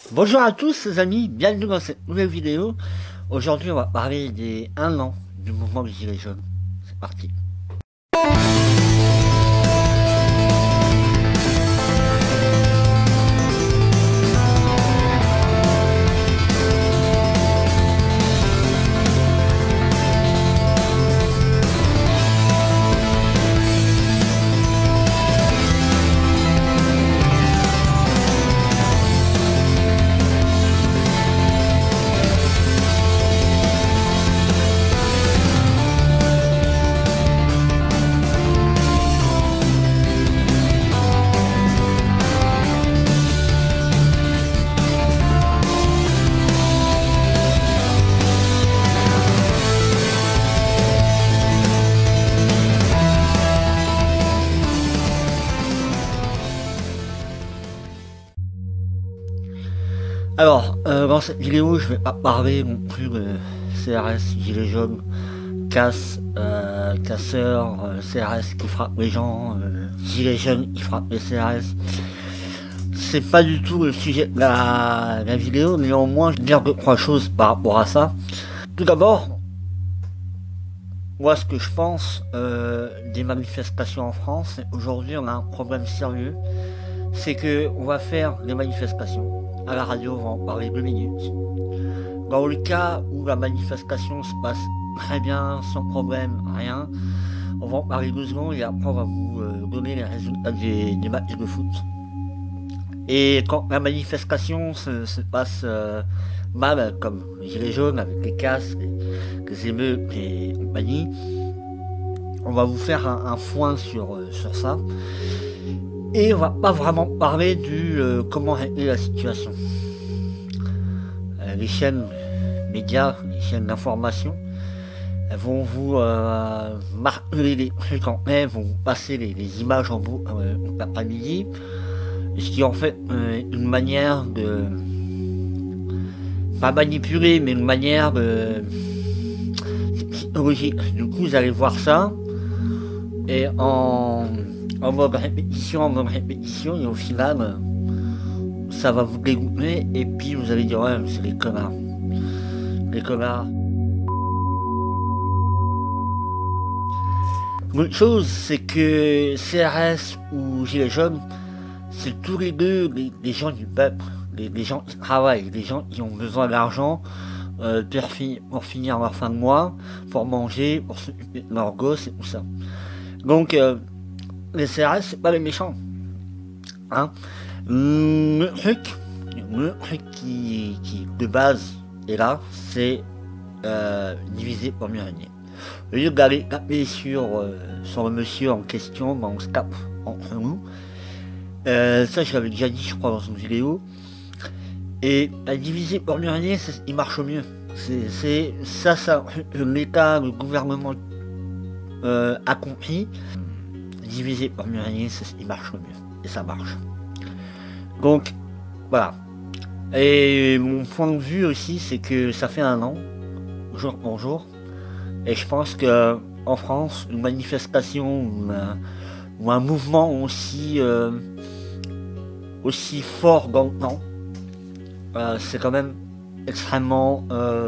Bonjour à tous les amis, bienvenue dans cette nouvelle vidéo. Aujourd'hui on va parler des 1 an du mouvement des Gilets jaunes. C'est parti. Alors, dans cette vidéo, je vais pas parler non plus de CRS, Gilets jaunes, casseurs, CRS qui frappent les gens, Gilets jaunes qui frappent les CRS. C'est pas du tout le sujet de la vidéo, néanmoins, je vais dire 2-3 choses par rapport à ça. Tout d'abord, moi ce que je pense des manifestations en France, aujourd'hui on a un problème sérieux, c'est que on va faire des manifestations. À la radio, on va en parler 2 minutes. Dans le cas où la manifestation se passe très bien, sans problème, rien, on va en parler 2 secondes et après on va vous donner les résultats des matchs de foot. Et quand la manifestation se passe mal, comme les Gilets jaunes, avec les casques, les émeutes et compagnie, on va vous faire un point sur ça. Et on va pas vraiment parler du comment régler la situation. Les chaînes médias, les chaînes d'information, elles vont vous marteler les trucs en main, vont vous passer les images en bout l'après-midi, ce qui est en fait une manière de pas manipuler, mais une manière de psychologique. Du coup, vous allez voir ça et en mode répétition, et au final, ça va vous dégoûter, et puis vous allez dire, ouais, c'est les connards. Les connards. L'autre chose, c'est que CRS ou Gilets jaunes, c'est tous les deux les gens du peuple, les gens qui travaillent, les gens qui ont besoin d'argent pour finir leur fin de mois, pour manger, pour s'occuper de leurs gosses et tout ça. Donc, les CRS, c'est pas les méchants. Hein. Le truc qui de base est là, c'est diviser pour mieux régner. Au lieu d'aller taper sur le monsieur en question, on se tape entre nous. Ça, je l'avais déjà dit, je crois, dans une vidéo. Et à diviser pour mieux régner, il marche au mieux. C'est ça, l'État, le gouvernement a compris. Diviser pour mieux régner, il marche au mieux. Et ça marche. Donc, voilà. Et mon point de vue aussi, c'est que ça fait 1 an, jour pour jour. Et je pense que en France, une manifestation ou un mouvement aussi fort dans le temps, c'est quand même extrêmement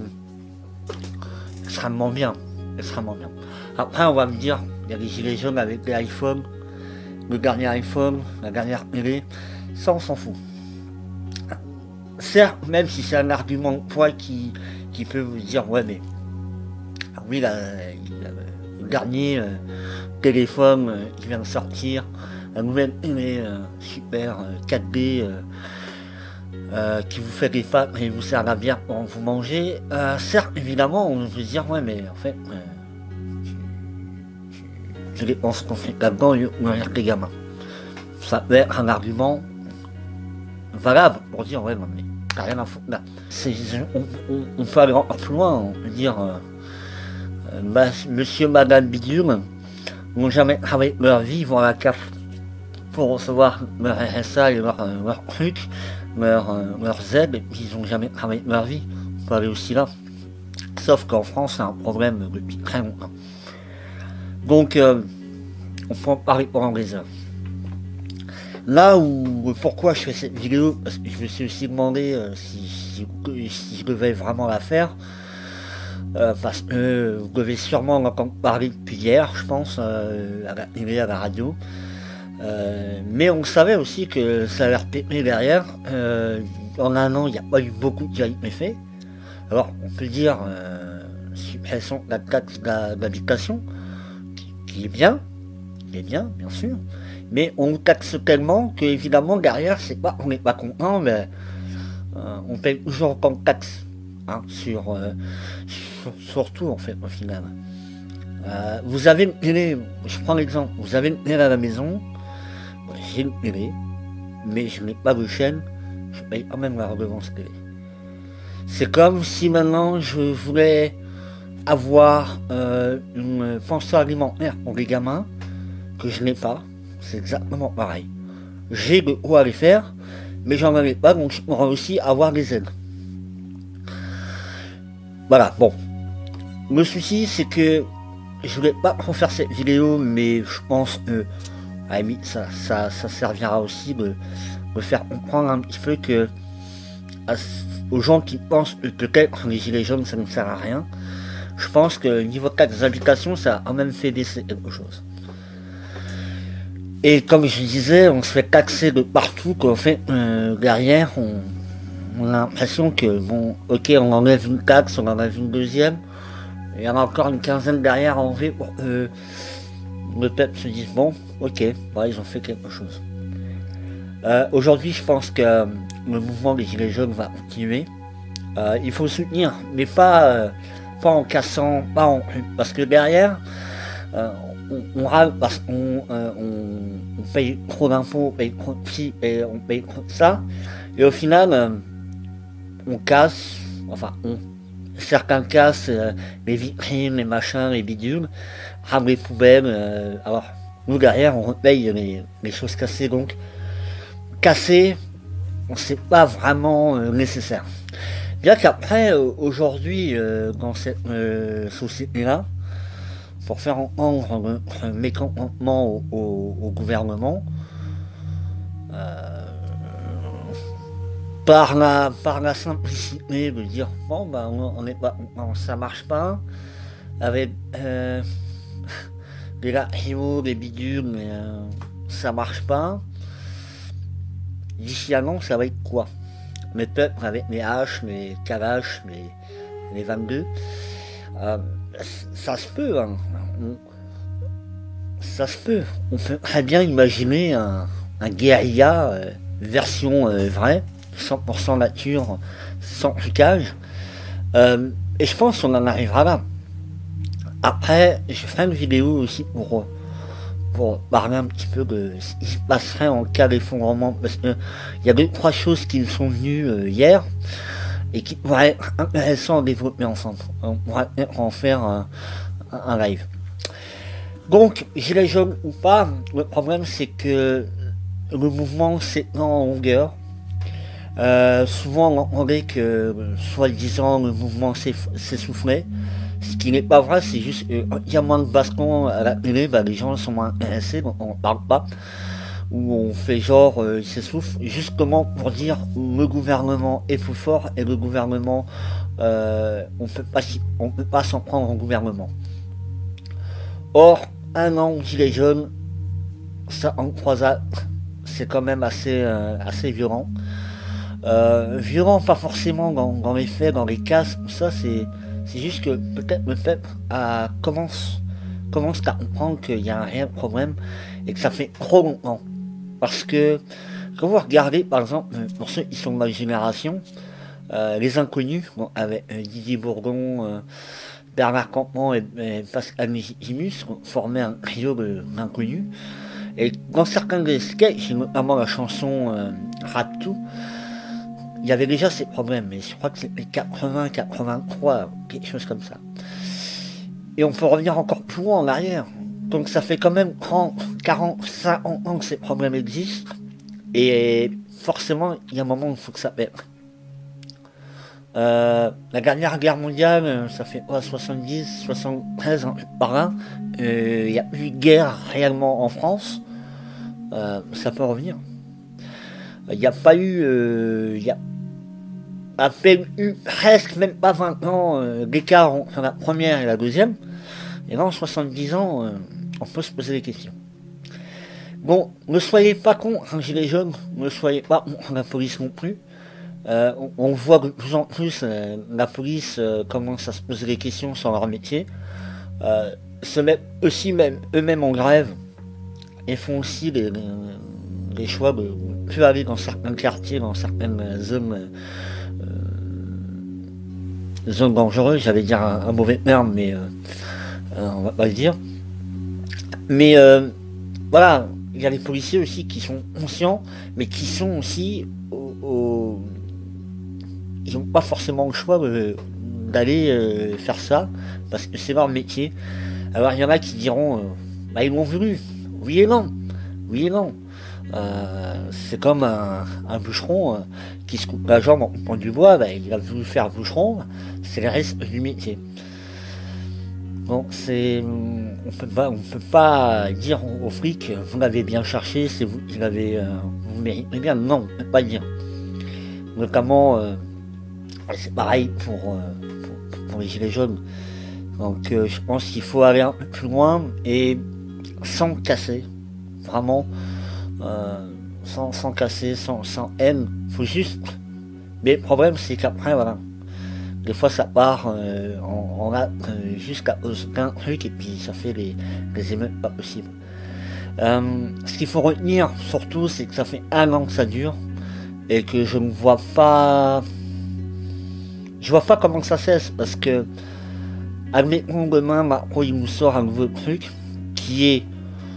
bien. Extrêmement bien. Après, on va me dire, il y a les Gilets jaunes avec les iPhones, le dernier iPhone, la dernière télé, ça on s'en fout. Certes, même si c'est un argument de poids qui peut vous dire, ouais mais, oui, le dernier téléphone qui vient de sortir, la nouvelle télé super 4D qui vous fait des fats et vous sert la bière pour vous manger, certes, évidemment, on peut dire, ouais mais en fait... je dépense qu'on fait là-dedans ou avec les gamins. Ça peut être un argument valable pour dire ouais non mais t'as rien à foutre là. On peut aller encore plus loin, on peut dire monsieur, madame bidule n'ont jamais travaillé leur vie, ils vont à la CAF pour recevoir leur RSA et leur truc, leurs aides, et puis ils n'ont jamais travaillé leur vie. On peut aller aussi là. Sauf qu'en France c'est un problème depuis très longtemps. Donc, on peut en parler pendant des heures. Là où, pourquoi je fais cette vidéo, parce que je me suis aussi demandé si je devais vraiment la faire, parce que vous devez sûrement en entendre parler depuis hier, je pense, à la télé, à la radio. Mais on savait aussi que ça allait repéter derrière. En un an, il n'y a pas eu beaucoup qui a été fait. Alors, on peut dire suppression de la taxe d'habitation, qui est bien, bien sûr. Mais on taxe tellement que évidemment derrière, c'est pas, on n'est pas content, mais on paye toujours autant de taxes hein, sur tout en fait au final. Vous avez une télé, je prends l'exemple, vous avez une télé à la maison, j'ai une télé, mais je n'ai pas de chaîne, je paye quand même la redevance télé. C'est comme si maintenant je voulais avoir une pension alimentaire pour les gamins, que je n'ai pas, c'est exactement pareil. J'ai de quoi les faire, mais j'en avais pas, donc je pourrais aussi avoir des aides. Voilà, bon. Le souci, c'est que je voulais pas trop faire cette vidéo, mais je pense que ça servira aussi de faire comprendre un petit peu que aux gens qui pensent que peut-être les gilets jaunes ça ne sert à rien, je pense que niveau taxe d'habitation, ça a quand même fait baisser quelque chose. Et comme je disais, on se fait taxer de partout, qu'en fait, derrière, on a l'impression que, bon, ok, on enlève une taxe, on enlève une deuxième, et il y en a encore une quinzaine derrière à enlever pour que le peuple se dise, bon, ok, bah, ils ont fait quelque chose. Aujourd'hui, je pense que le mouvement des Gilets jaunes va continuer. Il faut soutenir, mais pas en cassant, parce que derrière, on râle parce qu'on paye trop d'impôts, on paye trop de ci, et on paye trop de ça, et au final, on casse, certains cassent les vitrines, les machins, les bidules, rament les poubelles, alors nous derrière on repaye les choses cassées, donc casser, c'est pas vraiment nécessaire. Bien qu'après, aujourd'hui, dans cette société-là, pour faire entendre notre mécontentement au gouvernement, par la simplicité de dire bon ben on n'est pas, ça marche pas, avec des lacrymos, des bidules, mais ça marche pas. D'ici un an, ça va être quoi? Les peuples avec les haches, les calaches, les 22. Ça se peut, hein. Ça se peut. On peut très bien imaginer un guérilla version vraie, 100% nature, sans trucage. Et je pense qu'on en arrivera là. Après, je ferai une vidéo aussi pour parler un petit peu de ce qui se passerait en cas d'effondrement, parce que il y a 2-3 choses qui me sont venues hier et qui pourraient être intéressantes à développer ensemble. On pourrait en faire un live. Donc, gilets jaunes ou pas, le problème c'est que le mouvement s'étend en longueur. Souvent on entendait que soi-disant le mouvement s'essoufflait. Ce qui n'est pas vrai, c'est juste qu'il y a moins de bastons à la télé, les gens sont moins intéressés, donc on ne parle pas. Ou on fait genre, il s'essouffle, justement pour dire le gouvernement est plus fort et le gouvernement, on peut pas s'en prendre au gouvernement. Or, un an gilet jaune, ça en croisade, c'est quand même assez violent. Violent pas forcément dans les faits, dans les cas, tout ça, c'est juste que peut-être le peuple commence à comprendre qu'il y a un réel problème et que ça fait trop longtemps. Parce que quand vous regardez, par exemple, pour ceux qui sont de ma génération, les inconnus, bon, avec Didier Bourdon, Bernard Campan et Pascal Légitimus, formaient un trio d'inconnus. Et dans certains des sketchs, notamment la chanson Rap Tout, il y avait déjà ces problèmes, mais je crois que c'était 80, 83, quelque chose comme ça. Et on peut revenir encore plus loin en arrière. Donc ça fait quand même 30, 40, 50 ans que ces problèmes existent. Et forcément, il y a un moment où il faut que ça pète. La dernière guerre mondiale, ça fait 70, 73 par là. Il n'y a plus de guerre réellement en France. Ça peut revenir. Il n'y a pas eu, il y a à peine eu presque même pas 20 ans d'écart entre la première et la deuxième. Et là, en 70 ans, on peut se poser des questions. Bon, ne soyez pas contre un gilet jaune, ne soyez pas contre la police non plus. On voit de plus en plus la police commence à se poser des questions sur leur métier, se mettent aussi même eux-mêmes en grève et font aussi les choix de ne plus aller dans certains quartiers, dans certaines zones dangereuses. J'allais dire un mauvais terme, mais on va pas le dire. Mais voilà, il y a les policiers aussi qui sont conscients, mais qui sont aussi ils n'ont pas forcément le choix d'aller faire ça, parce que c'est leur métier. Alors il y en a qui diront, bah ils l'ont voulu. Oui et non. Oui et non. C'est comme un bûcheron qui se coupe la jambe en coupant du bois, bah, il a voulu faire bûcheron, c'est le reste du métier. Bon, on peut pas dire aux flics, vous l'avez bien cherché, c'est vous qui l'avez, vous méritez bien. Non, on peut pas le dire. Notamment, c'est pareil pour les gilets jaunes. Donc, je pense qu'il faut aller un peu plus loin et sans casser, vraiment, sans casser, sans haine. Faut juste. Mais le problème, c'est qu'après, voilà. Des fois ça part en acte jusqu'à cause d'un truc et puis ça fait les émeutes pas possibles. Ce qu'il faut retenir surtout, c'est que ça fait 1 an que ça dure et que je ne vois pas. Je vois pas comment ça cesse, parce que admettons demain Macron il nous sort un nouveau truc qui est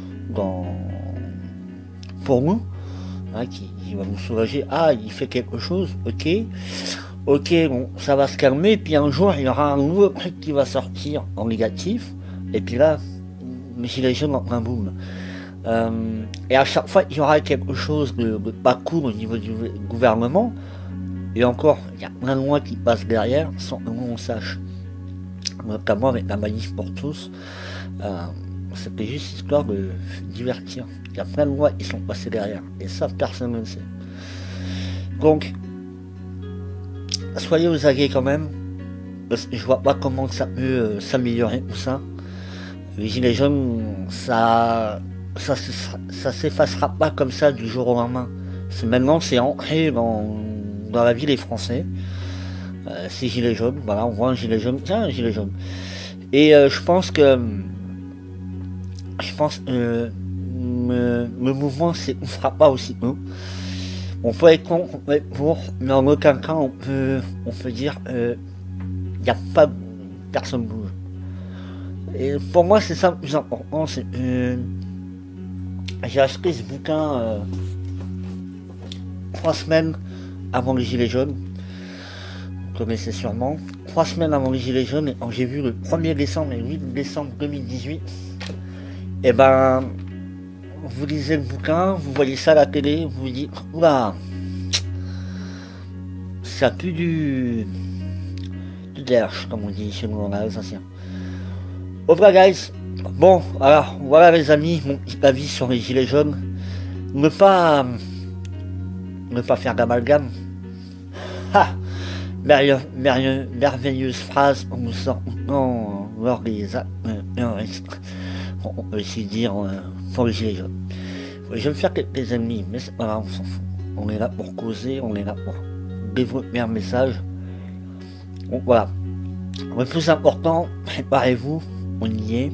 pour nous, hein, qui va nous soulager. Ah, il fait quelque chose, ok, bon, ça va se calmer, puis un jour, il y aura un nouveau truc qui va sortir en négatif, et puis là, les gilets jaunes en un boom. Et à chaque fois, il y aura quelque chose de pas cool au niveau du gouvernement, et encore, il y a plein de lois qui passent derrière, sans que nous on sache. Notamment avec la manif pour tous, c'était juste histoire de divertir. Il y a plein de lois qui sont passées derrière, et ça, personne ne le sait. Donc, soyez aux aguets quand même, parce que je vois pas comment ça peut s'améliorer tout ça. Les gilets jaunes, ça s'effacera pas comme ça du jour au lendemain. Maintenant, c'est ancré dans la vie des Français. Ces gilets jaunes, voilà, on voit un gilet jaune, tiens, un gilet jaune. Et je pense que le mouvement s'effacera pas aussi peu. On peut être contre, on peut être pour, mais en aucun cas on peut dire il n'y a pas personne bouge. Et pour moi c'est ça le plus important, c'est j'ai acheté ce bouquin 3 semaines avant les gilets jaunes. Vous connaissez sûrement. 3 semaines avant les gilets jaunes, et quand j'ai vu le 1er décembre et le 8 décembre 2018, et ben vous lisez le bouquin, vous voyez ça à la télé, vous vous dites, oula, ça pue du derche, comme on dit chez nous en Alsacien. Au revoir guys. Bon, alors voilà les amis, mon petit avis sur les gilets jaunes. Ne pas faire d'amalgame. Ha, merveilleuse phrase on nous sort lors des actes. On peut aussi dire pour les gilets jaunes. Je vais me faire quelques ennemis, mais c'est pas grave, on s'en fout. On est là pour causer, on est là pour développer un message. Donc voilà. Le plus important, préparez-vous, on y est.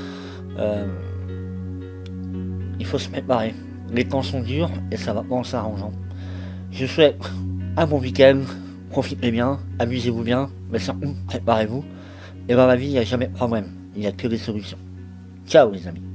Il faut se préparer. Les temps sont durs et ça va pas en s'arrangeant. Je vous souhaite un bon week-end, profitez bien, amusez-vous bien, mais surtout préparez-vous. Et dans la vie, il n'y a jamais de problème, il n'y a que des solutions. Ciao les amis.